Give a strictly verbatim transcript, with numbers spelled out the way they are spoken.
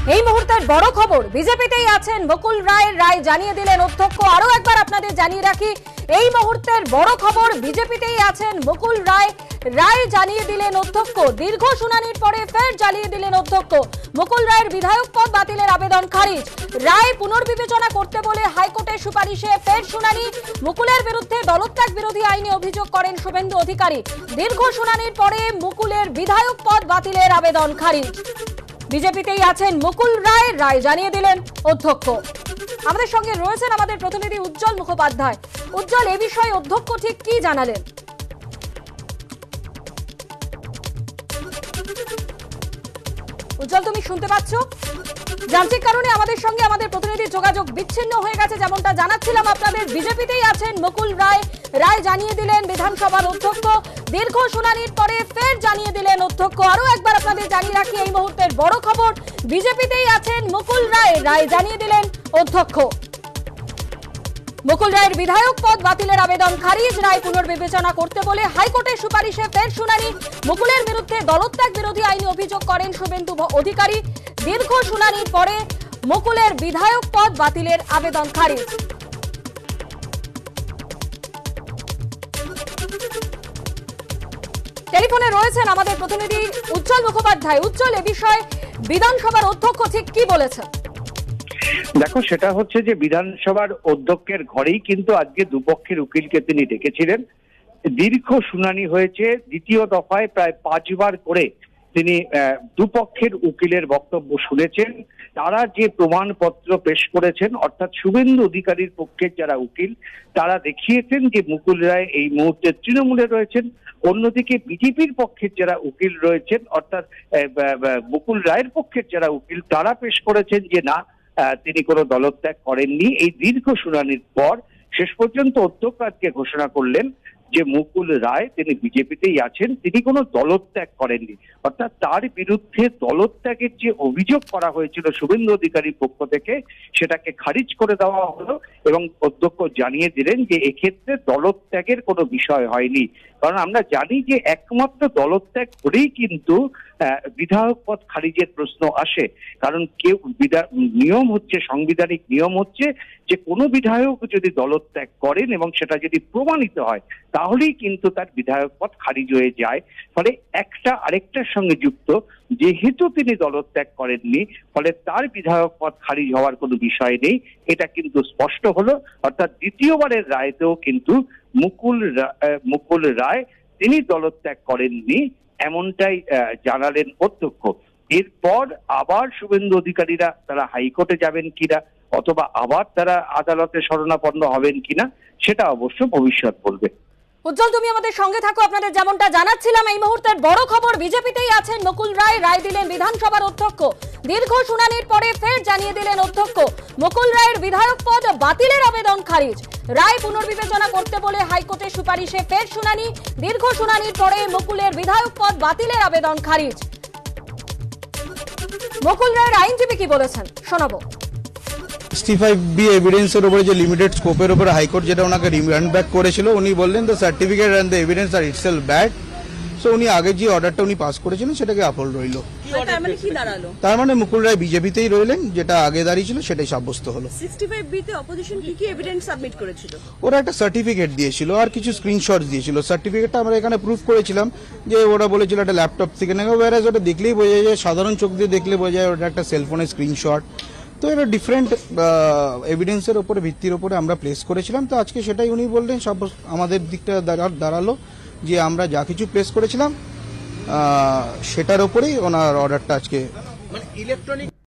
এই মুহূর্তের বড় খবর, বিজেপিতেই আছেন মুকুল রায়। রায় জানিয়ে দিলেন অধ্যক্ষ। আরো একবার আপনাদের জানিয়ে রাখি, এই মুহূর্তের বড় খবর, বিজেপিতেই আছেন মুকুল রায়। রায় জানিয়ে দিলেন অধ্যক্ষ। দীর্ঘ শুনানির পরে ফের জানিয়ে দিলেন অধ্যক্ষ। মুকুল রায়ের বিধায়ক পদ বাতিলের আবেদন খারিজ। রায় পুনর্বিবেচনা করতে বলে হাইকোর্টের সুপারিশে ফের শুনানি। মুকুলের বিরুদ্ধে দলত্যাগ বিরোধী আইনে অভিযোগ করেন শুভেন্দু অধিকারী। দীর্ঘ শুনানির পরে মুকুলের বিধায়ক পদ বাতিলের আবেদন খারিজ। বিজেপিতেই আছেন মুকুল রায়। রায় জানিয়ে দিলেন অধ্যক্ষ। আমাদের সঙ্গে রয়েছেন আমাদের প্রতিনিধি উজ্জ্বল মুখোপাধ্যায়। উজ্জ্বল, এ বিষয়ে অধ্যক্ষ ঠিক কি জানালেন? উজ্জ্বল, তুমি শুনতে পাচ্ছ? যান্ত্রিক কারণে আমাদের সঙ্গে আমাদের প্রতিনিধির যোগাযোগ বিচ্ছিন্ন হয়ে গেছে। যেমনটা জানাচ্ছিলাম আপনাদের, বিজেপিতেই আছেন মুকুল রায়। রায় জানিয়ে দিলেন বিধানসভার অধ্যক্ষ। দীর্ঘ শুনানির পরে ফের জানিয়ে দিলেন অধ্যক্ষ। আরো একবার আপনাদের জানিয়ে রাখি, এই মুহূর্তের বড় খবর, বিজেপিতেই আছেন মুকুল রায়। রায় জানিয়ে দিলেন অধ্যক্ষ। মুকুল রায়ের বিধায়ক পদ বাতিলের আবেদন খারিজ। রায় পুনর্বিবেচনা করতে বলে হাইকোর্টের সুপারিশে ফের শুনানি। মুকুলের বিরুদ্ধে দলত্যাগ বিরোধী আইনে অভিযোগ করেন শুভেন্দু অধিকারী। দীর্ঘ শুনানির পরে মুকুলের বিধায়ক পদ বাতিলের আবেদন খারিজ। টেলিফোনে রয়েছেন আমাদের প্রতিনিধি উজ্জ্বল মুখোপাধ্যায়। উজ্জ্বল, এ বিষয়ে বিধানসভার অধ্যক্ষ ঠিক কি বলেছেন? দেখো, সেটা হচ্ছে যে বিধানসভার অধ্যক্ষের ঘরেই কিন্তু আজকে দুপক্ষের উকিলকে তিনি ডেকেছিলেন। দীর্ঘ শুনানি হয়েছে। দ্বিতীয় দফায় প্রায় পাঁচবার করে তিনি দুপক্ষের উকিলের বক্তব্য শুনেছেন। তারা যে প্রমাণপত্র পেশ করেছেন, অর্থাৎ শুভেন্দু অধিকারীর পক্ষের যারা উকিল, তারা দেখিয়েছেন যে মুকুল রায় এই মুহূর্তে তৃণমূলে রয়েছেন। অন্যদিকে বিজেপির পক্ষের যারা উকিল রয়েছেন, অর্থাৎ মুকুল রায়ের পক্ষের যারা উকিল, তারা পেশ করেছেন যে না, তিনি কোনো দলত্যাগ করেননি। এই দীর্ঘ শুনানির পর শেষ পর্যন্ত অধ্যক্ষ আজকে ঘোষণা করলেন যে মুকুল রায় তিনি বিজেপিতেই আছেন, তিনি কোনো দলত্যাগ করেননি। অর্থাৎ তার বিরুদ্ধে দলত্যাগের যে অভিযোগ করা হয়েছিল শুভেন্দু অধিকারীর পক্ষ থেকে, সেটাকে খারিজ করে দেওয়া হলো এবং অধ্যক্ষ জানিয়ে দিলেন যে এক্ষেত্রে দলত্যাগের কোনো বিষয় হয়নি। কারণ আমরা জানি যে একমাত্র দলত্যাগ করেই কিন্তু বিধায়ক পদ খারিজের প্রশ্ন আসে। কারণ কেউ নিয়ম হচ্ছে, সাংবিধানিক নিয়ম হচ্ছে যে কোনো বিধায়ক যদি দলত্যাগ করেন এবং সেটা যদি প্রমাণিত হয়, তাহলেই কিন্তু তার বিধায়ক পদ খারিজ হয়ে যায়। ফলে একটা আরেকটার সঙ্গে যুক্ত, যেহেতু তিনি দলত্যাগ করেননি, ফলে তার বিধায়ক পদ খারিজ হওয়ার কোনো বিষয় নেই, এটা কিন্তু স্পষ্ট হলো। অর্থাৎ দ্বিতীয়বারের রায়তেও কিন্তু মুকুল মুকুল রায় তিনি দলত্যাগ করেননি, এমনটাই জানালেন অধ্যক্ষ। এরপর আবার শুভেন্দু অধিকারীরা তারা হাইকোর্টে যাবেন কিনা, অথবা আবার তারা আদালতে শরণাপন্ন হবেন কিনা, সেটা অবশ্য ভবিষ্যৎ বলবে। উজ্জ্বল, তুমি আমাদের সঙ্গে থাকো। আপনাদের যেমনটা জানাচ্ছিলাম, এই মুহূর্তের বড় খবর, বিজেপিতেই আছেন মুকুল রায়। রায় দিলেন বিধানসভার অধ্যক্ষ। দীর্ঘ শুনানির পরে ফের জানিয়ে দিলেন অধ্যক্ষ, মুকুল রায়ের বিধায়ক পদ বাতিলের আবেদন খারিজ। রায় পুনর্বিবেচনা করতে বলে হাইকোর্টের সুপারিশে ফের শুনানি। দীর্ঘ শুনানির পরে মুকুলের বিধায়ক পদ বাতিলের আবেদন খারিজ। মুকুল রায়ের আইনজীবী কি বলেছেন শোনাবো। সিক্সটি ফাইভ বি এভিডেন্সের উপরে যে লিমিটেড স্কোপের উপরে হাইকোর্ট যেটা ওনাকে রিমান্ড ব্যাক করেছিল, উনি বললেন the certificate and the evidence are itself bad. So উনি আগে যে অর্ডারটা উনি পাস করেছিলেন সেটাকে আপহোল্ড রইল। তার মানে মুকুল রায় বিজেপিতেই রইলেন, যেটা আগে দাঁড়িয়ে ছিল সেটাই সাব্যস্ত হলো। সিক্সটি ফাইভ বি তে অপোজিশন কি কি এভিডেন্স সাবমিট করেছিল? ওরা একটা সার্টিফিকেট দিয়েছিল আর কিছু স্ক্রিনশট দিয়েছিল। সার্টিফিকেটটা আমরা এখানে প্রুফ করেছিলাম যে ওরা বলেছিল একটা ল্যাপটপ থেকে নেওয়া, ওয়ারাজ ওটা দেখলেই বোঝা যায়, সাধারণ চোখ দিয়ে দেখলে বোঝা যায় ওটা একটা সেলফোনের স্ক্রিনশট। তো এটা ডিফারেন্ট এভিডেন্সের উপরে ভিত্তির উপরে আমরা প্লেস করেছিলাম। তো আজকে সেটাই উনি বললেন, সব আমাদের দিকটা দাঁড়ালো যে আমরা যা কিছু প্লেস করেছিলাম সেটার উপরেই ওনার অর্ডারটা আজকে, মানে ইলেকট্রনিক